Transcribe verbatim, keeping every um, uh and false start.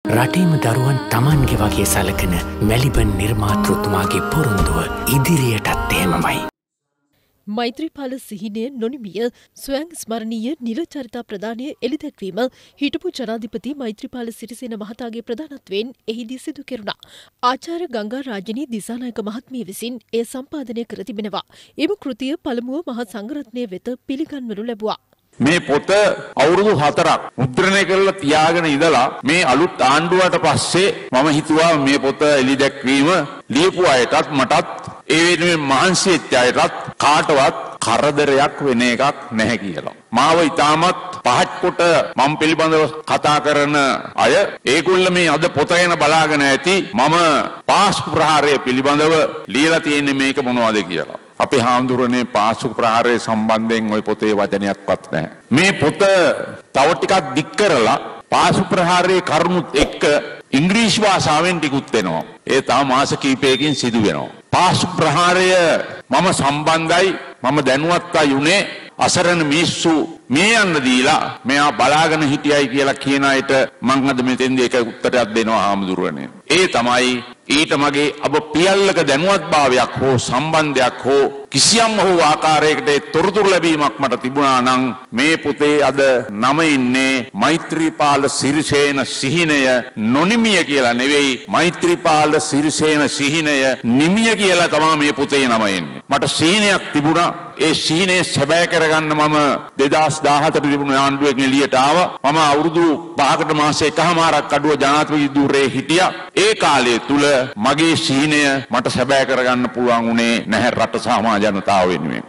රටේම දරුවන් Tamanගේ වගේ සලකන මෙලිබන් නිර්මාතෘතුමාගේ පොරොන්දුව ඉදිරියටත් එහෙමමයි. මෛත්‍රීපාල සිහිනය නොනිමිය ස්වයං ස්මරණීය නිල චරිතා ප්‍රදානය එළිදැක්වීම හිටපු ජනාධිපති මෛත්‍රීපාල සිරිසේන මහතාගේ ප්‍රධානත්වයෙන් එහිදී සිදු කෙරුණා. ආචාර්ය ගංගා රාජිනී දිසානායක මහත්මිය විසින් එය සම්පාදනය කර තිබෙනවා. එම කෘතිය පළමුව මහා සංඝරත්නය වෙත පිළිගන්වනු ලැබුවා. මේ පොත අවුරුදු හතරක් මුද්‍රණය කරලා තියාගෙන ඉඳලා මේ අලුත් ආණ්ඩුවට පස්සේ මම හිතුවා මේ පොත එළිදැක්වීම ලියපු අයටත් මටත් ඒ වෙනුවෙන් මහන්සි වෙච්ච අයටත් කාටවත් කරදරයක් වෙන එකක් නැහැ කියලා. මාව ඉතාමත් පහත් කොට මම පිළිබඳව කතා කරන අය ඒගොල්ල මේ අද පොත ගැන බලාගෙන ඇති මම පාස්කු ප්‍රහාරය පිළිබඳව ලියලා තියෙන්නේ මේක මොනවද කියලා. අපේ හාමුදුරනේ පාස්කු ප්‍රහාරය සම්බන්ධයෙන් ওই පොතේ වචනයක්වත් නැහැ. මේ පොත තව ටිකක් දික් කරලා පාස්කු ප්‍රහාරයේ කරුණුත් එක්ක ඉංග්‍රීසි භාෂාවෙන් ටිකුත් වෙනවා. ඒ තා මාස කිහිපයකින් සිදු වෙනවා. පාස්කු ප්‍රහාරය මම සම්බන්ධයි මම දැනුවත් අයුනේ අසරණ මිනිස්සු මේ යන්න දීලා මෙයා බලාගෙන හිටියයි කියලා කියන අයට මං අද මෙතෙන්දී එක උත්තරයක් දෙනවා හාමුදුරනේ. ඒ තමයි ඊට මගේ අබ පියල්ලක දැනුවත්භාවයක් හෝ සම්බන්ධයක් හෝ කිසියම් හෝ ආකාරයකට තොරතුරු ලැබීමක් මට තිබුණා නම් මේ පොතේ අද නම ඉන්නේ මෛත්‍රීපාල සිරිසේන සිහිනය නොනිමිය කියලා නෙවෙයි මෛත්‍රීපාල සිරිසේන සිහිනය නිමිය කියලා තමයි මේ පොතේ නම එන්නේ. මට සිහිනයක් තිබුණා. ඒ සිහිනය සැබෑ කරගන්න මම දෙදාස් දාහතර තිබුණු ආණ්ඩුවෙන් එළියට ආවා. මම අවුරුදු පහකට මාස එකහමාරක් අඩුව ජනාධිපති ධූරයේ හිටියා. ඒ කාලය තුල මගේ සිහිනය මට සැබෑ කරගන්න පුළුවන් උනේ නැහැ රට සමාජ ජනතාව වෙනුවෙන්.